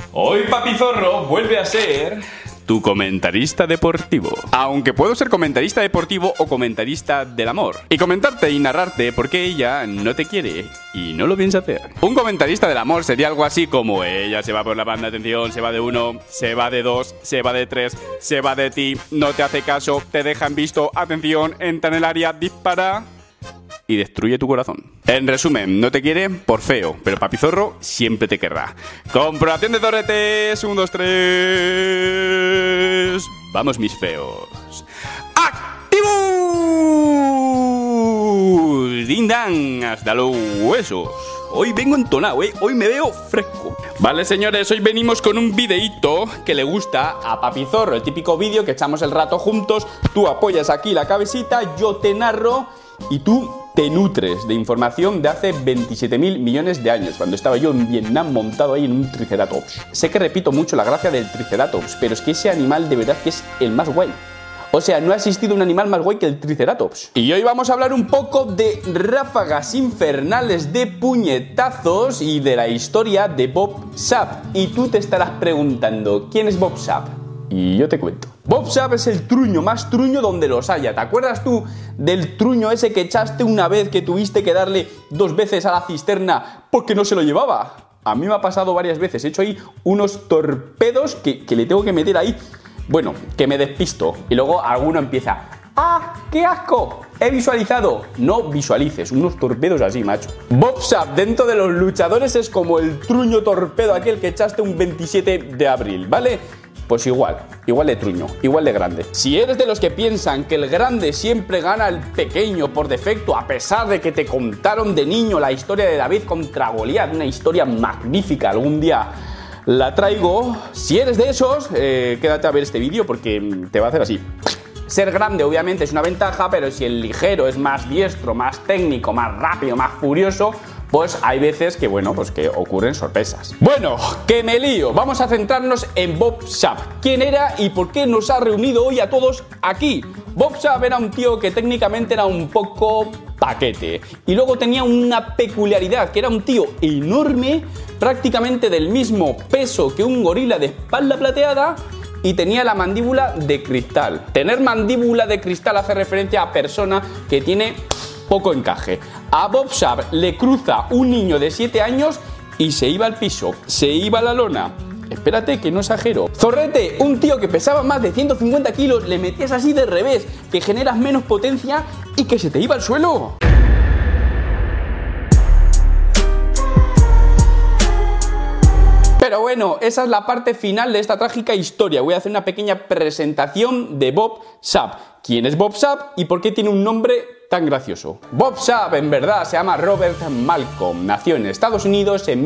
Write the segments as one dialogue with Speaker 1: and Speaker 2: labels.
Speaker 1: Hoy Papi Zorro vuelve a ser tu comentarista deportivo. Aunque puedo ser comentarista deportivo o comentarista del amor. Y comentarte y narrarte por qué ella no te quiere y no lo piensa hacer. Un comentarista del amor sería algo así como: ella se va por la banda, atención, se va de 1, se va de 2, se va de 3, se va de ti, no te hace caso, te deja en visto, atención, entra en el área, dispara y destruye tu corazón. En resumen, no te quiere por feo, pero Papi Zorro siempre te querrá. Comprobación de zorretes, 1, 2, 3... Vamos, mis feos. ¡Activos! ¡Ding dang! Hasta los huesos. Hoy vengo entonado, hoy me veo fresco. Vale, señores, hoy venimos con un videíto que le gusta a Papi Zorro. El típico vídeo que echamos el rato juntos. Tú apoyas aquí la cabecita, yo te narro y tú te nutres de información de hace 27.000 millones de años, cuando estaba yo en Vietnam montado ahí en un triceratops. Sé que repito mucho la gracia del triceratops, pero es que ese animal de verdad que es el más guay. O sea, no ha existido un animal más guay que el triceratops. Y hoy vamos a hablar un poco de ráfagas infernales de puñetazos y de la historia de Bob Sapp. Y tú te estarás preguntando, ¿quién es Bob Sapp? Y yo te cuento. Bob Sapp es el truño más truño donde los haya. ¿Te acuerdas tú del truño ese que echaste una vez que tuviste que darle 2 veces a la cisterna porque no se lo llevaba? A mí me ha pasado varias veces. He hecho ahí unos torpedos que le tengo que meter ahí. Bueno, que me despisto. Y luego alguno empieza: ¡ah, qué asco! He visualizado. No visualices, unos torpedos así, macho. Bob Sapp dentro de los luchadores es como el truño torpedo aquel que echaste un 27 de abril, ¿vale? Pues igual de truño, igual de grande. Si eres de los que piensan que el grande siempre gana al pequeño por defecto, a pesar de que te contaron de niño la historia de David contra Goliat, una historia magnífica, algún día la traigo. Si eres de esos, quédate a ver este vídeo porque te va a hacer así. Ser grande obviamente es una ventaja, pero si el ligero es más diestro, más técnico, más rápido, más furioso, pues hay veces que, bueno, pues que ocurren sorpresas. Bueno, que me lío. Vamos a centrarnos en Bob Sapp. ¿Quién era y por qué nos ha reunido hoy a todos aquí? Bob Sapp era un tío que técnicamente era un poco paquete. Y luego tenía una peculiaridad, que era un tío enorme, prácticamente del mismo peso que un gorila de espalda plateada, y tenía la mandíbula de cristal. Tener mandíbula de cristal hace referencia a persona que tiene poco encaje. A Bob Sapp le cruza un niño de 7 años y se iba al piso, se iba a la lona. Espérate, que no exagero. Zorrete, un tío que pesaba más de 150 kilos, le metías así de revés, que generas menos potencia y que se te iba al suelo. Pero bueno, esa es la parte final de esta trágica historia. Voy a hacer una pequeña presentación de Bob Sapp. ¿Quién es Bob Sapp y por qué tiene un nombre tan gracioso? Bob Sapp en verdad se llama Robert Malcolm. Nació en Estados Unidos en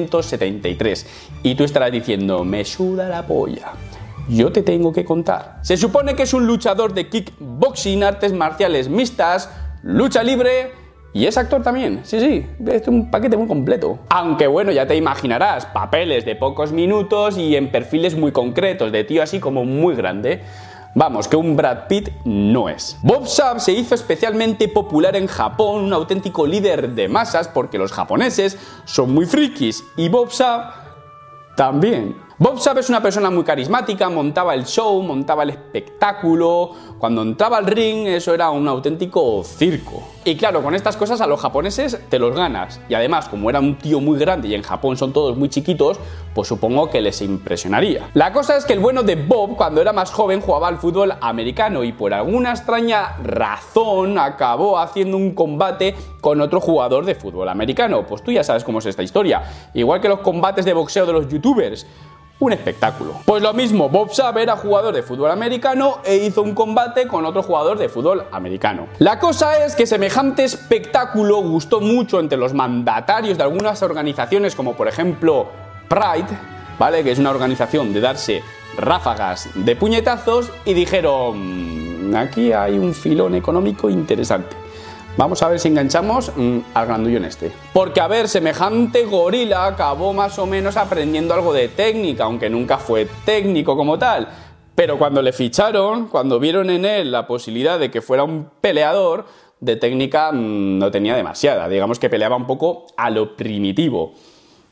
Speaker 1: 1973. Y tú estarás diciendo: me suda la polla. Yo te tengo que contar. Se supone que es un luchador de kickboxing, artes marciales mixtas, lucha libre. Y es actor también, sí, es un paquete muy completo. Aunque bueno, ya te imaginarás, papeles de pocos minutos y en perfiles muy concretos, de tío así como muy grande. Vamos, que un Brad Pitt no es. Bob Sapp se hizo especialmente popular en Japón, un auténtico líder de masas, porque los japoneses son muy frikis y Bob Sapp también. Bob Sapp es una persona muy carismática, montaba el show, montaba el espectáculo. Cuando entraba al ring, eso era un auténtico circo. Y claro, con estas cosas a los japoneses te los ganas. Y además, como era un tío muy grande y en Japón son todos muy chiquitos, pues supongo que les impresionaría. La cosa es que el bueno de Bob, cuando era más joven, jugaba al fútbol americano y por alguna extraña razón acabó haciendo un combate con otro jugador de fútbol americano. Pues tú ya sabes cómo es esta historia. Igual que los combates de boxeo de los youtubers. Un espectáculo. Pues lo mismo, Bob Sapp era jugador de fútbol americano e hizo un combate con otro jugador de fútbol americano. La cosa es que semejante espectáculo gustó mucho entre los mandatarios de algunas organizaciones, como por ejemplo Pride, ¿vale? Que es una organización de darse ráfagas de puñetazos, y dijeron: aquí hay un filón económico interesante. Vamos a ver si enganchamos al grandullón este. Porque, a ver, semejante gorila acabó más o menos aprendiendo algo de técnica, aunque nunca fue técnico como tal. Pero cuando le ficharon, cuando vieron en él la posibilidad de que fuera un peleador, de técnica no tenía demasiada. Digamos que peleaba un poco a lo primitivo.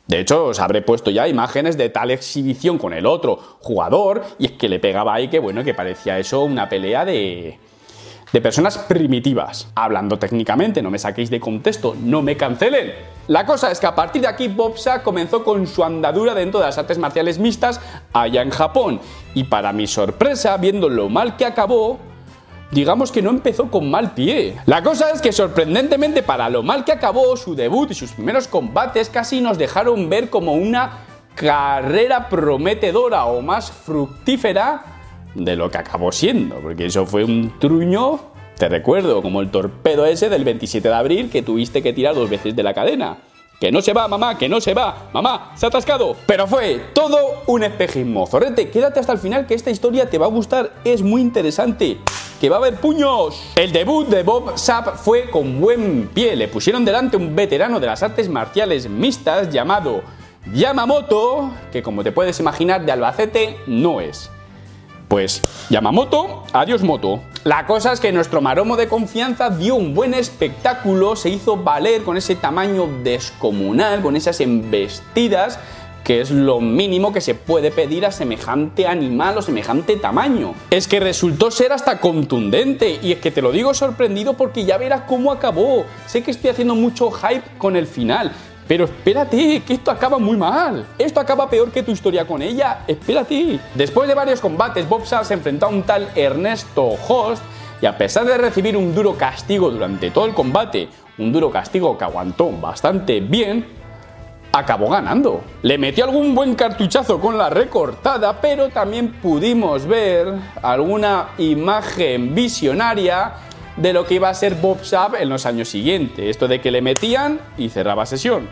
Speaker 1: De hecho, os habré puesto ya imágenes de tal exhibición con el otro jugador, y es que le pegaba ahí que, bueno, que parecía eso una pelea de personas primitivas. Hablando técnicamente, no me saquéis de contexto, no me cancelen. La cosa es que a partir de aquí Bob Sapp comenzó con su andadura dentro de las artes marciales mixtas allá en Japón. Y para mi sorpresa, viendo lo mal que acabó, digamos que no empezó con mal pie. La cosa es que sorprendentemente para lo mal que acabó, su debut y sus primeros combates casi nos dejaron ver como una carrera prometedora o más fructífera de lo que acabó siendo, porque eso fue un truño, te recuerdo, como el torpedo ese del 27 de abril que tuviste que tirar 2 veces de la cadena. Que no se va, mamá, que no se va, mamá, se ha atascado. Pero fue todo un espejismo. Zorrete, quédate hasta el final que esta historia te va a gustar, es muy interesante. ¡Que va a haber puños! El debut de Bob Sapp fue con buen pie. Le pusieron delante un veterano de las artes marciales mixtas llamado Yamamoto, que como te puedes imaginar de Albacete no es. Pues Yamamoto, adiós moto. La cosa es que nuestro maromo de confianza dio un buen espectáculo, se hizo valer con ese tamaño descomunal, con esas embestidas, que es lo mínimo que se puede pedir a semejante animal o semejante tamaño. Es que resultó ser hasta contundente, y es que te lo digo sorprendido porque ya verás cómo acabó. Sé que estoy haciendo mucho hype con el final, pero espérate, que esto acaba muy mal. Esto acaba peor que tu historia con ella. Espérate. Después de varios combates, Bob Sapp se enfrentó a un tal Ernesto Host y a pesar de recibir un duro castigo durante todo el combate, un duro castigo que aguantó bastante bien, acabó ganando. Le metió algún buen cartuchazo con la recortada, pero también pudimos ver alguna imagen visionaria de lo que iba a ser Bob Sapp en los años siguientes. Esto de que le metían y cerraba sesión.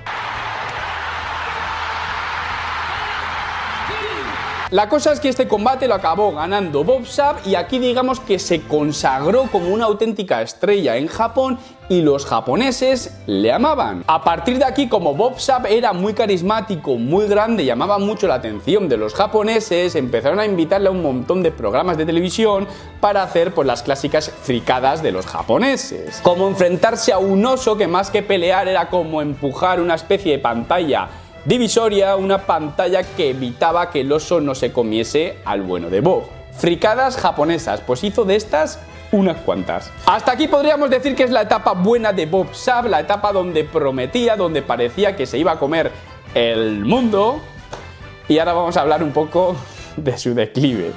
Speaker 1: La cosa es que este combate lo acabó ganando Bob Sapp y aquí digamos que se consagró como una auténtica estrella en Japón y los japoneses le amaban. A partir de aquí, como Bob Sapp era muy carismático, muy grande, llamaba mucho la atención de los japoneses, empezaron a invitarle a un montón de programas de televisión para hacer pues las clásicas fricadas de los japoneses. Como enfrentarse a un oso que más que pelear era como empujar una especie de pantalla divisoria, una pantalla que evitaba que el oso no se comiese al bueno de Bob. Fricadas japonesas, pues hizo de estas unas cuantas. Hasta aquí podríamos decir que es la etapa buena de Bob Sapp, la etapa donde prometía, donde parecía que se iba a comer el mundo. Y ahora vamos a hablar un poco de su declive.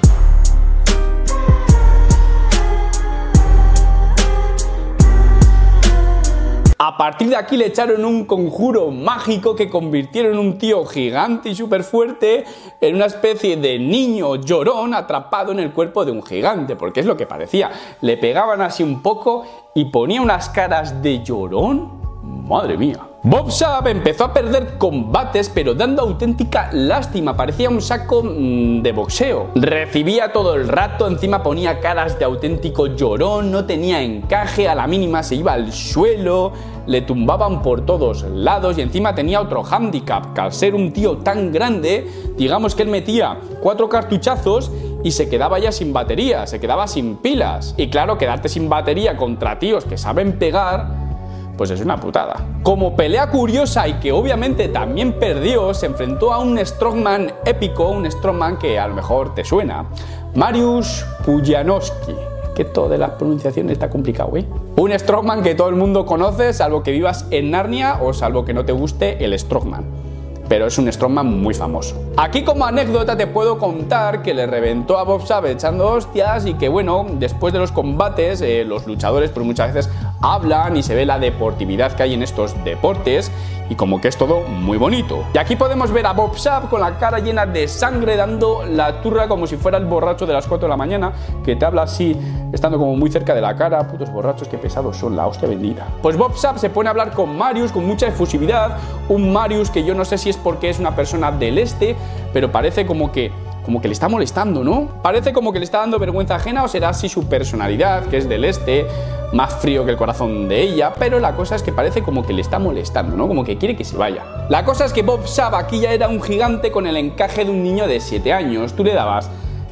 Speaker 1: A partir de aquí le echaron un conjuro mágico que convirtieron un tío gigante y súper fuerte en una especie de niño llorón atrapado en el cuerpo de un gigante, porque es lo que parecía. Le pegaban así un poco y ponía unas caras de llorón. Madre mía. Bob Sapp empezó a perder combates, pero dando auténtica lástima. Parecía un saco de boxeo. Recibía todo el rato, encima ponía caras de auténtico llorón, no tenía encaje, a la mínima se iba al suelo, le tumbaban por todos lados y encima tenía otro hándicap, que al ser un tío tan grande, digamos que él metía 4 cartuchazos y se quedaba ya sin batería, se quedaba sin pilas. Y claro, quedarte sin batería contra tíos que saben pegar, pues es una putada. Como pelea curiosa y que obviamente también perdió, se enfrentó a un strongman épico, un strongman que a lo mejor te suena, Mariusz Pudzianowski. Que todo de las pronunciaciones está complicado, ¿eh? Un strongman que todo el mundo conoce, salvo que vivas en Narnia o salvo que no te guste el strongman. Pero es un strongman muy famoso. Aquí como anécdota te puedo contar que le reventó a Bob Sapp echando hostias y que bueno, después de los combates los luchadores pues muchas veces hablan y se ve la deportividad que hay en estos deportes y como que es todo muy bonito. Y aquí podemos ver a Bob Sapp con la cara llena de sangre dando la turra como si fuera el borracho de las 4 de la mañana que te habla así estando como muy cerca de la cara. Putos borrachos, qué pesados son, la hostia bendita. Pues Bob Sapp se pone a hablar con Mariusz con mucha efusividad, un Mariusz que yo no sé si es porque es una persona del este, pero parece como que le está molestando, ¿no? Parece como que le está dando vergüenza ajena o será así su personalidad, que es del este, más frío que el corazón de ella, pero la cosa es que parece como que le está molestando, ¿no? Como que quiere que se vaya. La cosa es que Bob Sapp aquí ya era un gigante con el encaje de un niño de 7 años. Tú le dabas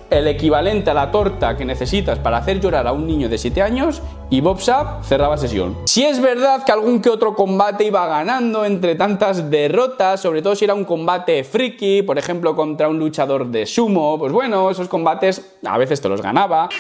Speaker 1: el equivalente a la torta que necesitas para hacer llorar a un niño de 7 años y Bob Sapp cerraba sesión. Si es verdad que algún que otro combate iba ganando entre tantas derrotas, sobre todo si era un combate friki, por ejemplo contra un luchador de sumo, pues bueno, esos combates a veces te los ganaba.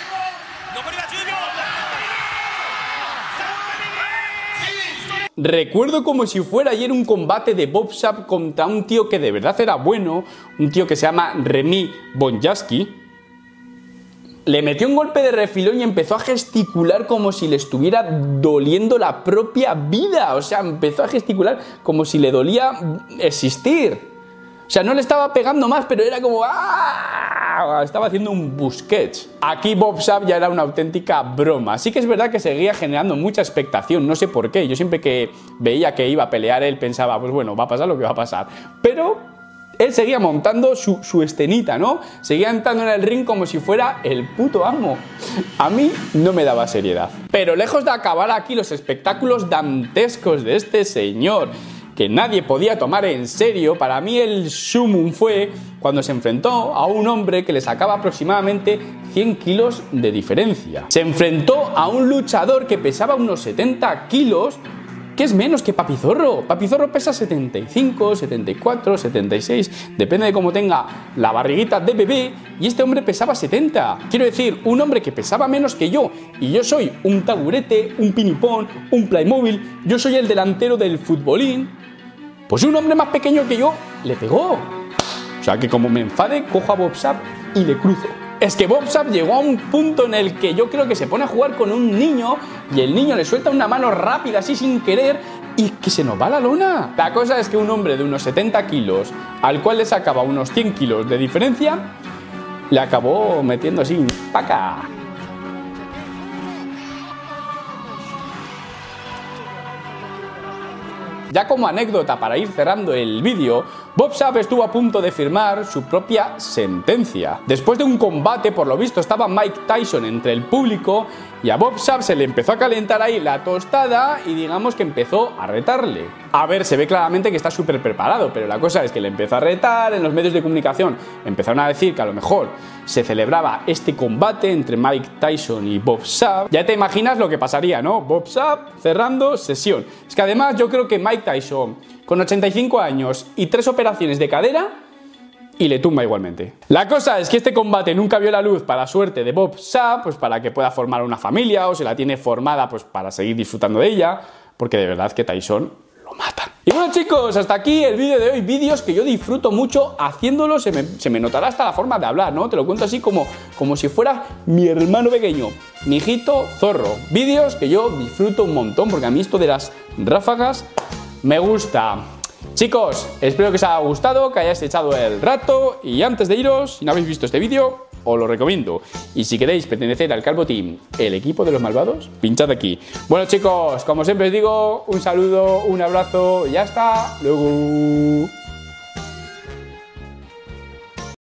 Speaker 1: Recuerdo como si fuera ayer un combate de Bob Sapp contra un tío que de verdad era bueno, un tío que se llama Remy Bonjasky. Le metió un golpe de refilón y empezó a gesticular como si le estuviera doliendo la propia vida. O sea, empezó a gesticular como si le dolía existir. O sea, no le estaba pegando más, pero era como... ¡ah! Estaba haciendo un Busquets. Aquí Bob Sapp ya era una auténtica broma. Sí que es verdad que seguía generando mucha expectación, no sé por qué. Yo siempre que veía que iba a pelear, él pensaba, pues bueno, va a pasar lo que va a pasar. Pero... él seguía montando su escenita, ¿no? Seguía entrando en el ring como si fuera el puto amo. A mí no me daba seriedad. Pero lejos de acabar aquí los espectáculos dantescos de este señor, que nadie podía tomar en serio, para mí el sumum fue cuando se enfrentó a un hombre que le sacaba aproximadamente 100 kilos de diferencia. Se enfrentó a un luchador que pesaba unos 70 kilos, que es menos que Papizorro. Papizorro pesa 75, 74, 76, depende de cómo tenga la barriguita de bebé, y este hombre pesaba 70. Quiero decir, un hombre que pesaba menos que yo, y yo soy un taburete, un pinipón, un Playmobil, yo soy el delantero del futbolín, pues un hombre más pequeño que yo le pegó. O sea que como me enfade, cojo a Bob Sapp y le cruzo. Es que Bob Sapp llegó a un punto en el que yo creo que se pone a jugar con un niño y el niño le suelta una mano rápida así sin querer y que se nos va la lona. La cosa es que un hombre de unos 70 kilos, al cual le sacaba unos 100 kilos de diferencia, le acabó metiendo así, ¡paca! Ya como anécdota para ir cerrando el vídeo, Bob Sapp estuvo a punto de firmar su propia sentencia. Después de un combate, por lo visto, estaba Mike Tyson entre el público y a Bob Sapp se le empezó a calentar ahí la tostada y digamos que empezó a retarle. A ver, se ve claramente que está súper preparado, pero la cosa es que le empezó a retar, en los medios de comunicación empezaron a decir que a lo mejor se celebraba este combate entre Mike Tyson y Bob Sapp. Ya te imaginas lo que pasaría, ¿no? Bob Sapp cerrando sesión. Es que además yo creo que Mike Tyson, con 85 años y 3 operaciones de cadera, y le tumba igualmente. La cosa es que este combate nunca vio la luz, para suerte de Bob Sapp, pues para que pueda formar una familia, o se la tiene formada pues para seguir disfrutando de ella, porque de verdad que Tyson lo mata. Y bueno, chicos, hasta aquí el vídeo de hoy. Vídeos que yo disfruto mucho haciéndolos, se me notará hasta la forma de hablar, ¿no? Te lo cuento así como si fuera mi hermano pequeño, mi hijito zorro. Vídeos que yo disfruto un montón, porque a mí esto de las ráfagas me gusta. Chicos, espero que os haya gustado, que hayáis echado el rato, y antes de iros, si no habéis visto este vídeo, os lo recomiendo. Y si queréis pertenecer al Calvo Team, el equipo de los malvados, pinchad aquí. Bueno, chicos, como siempre os digo, un saludo, un abrazo y hasta luego.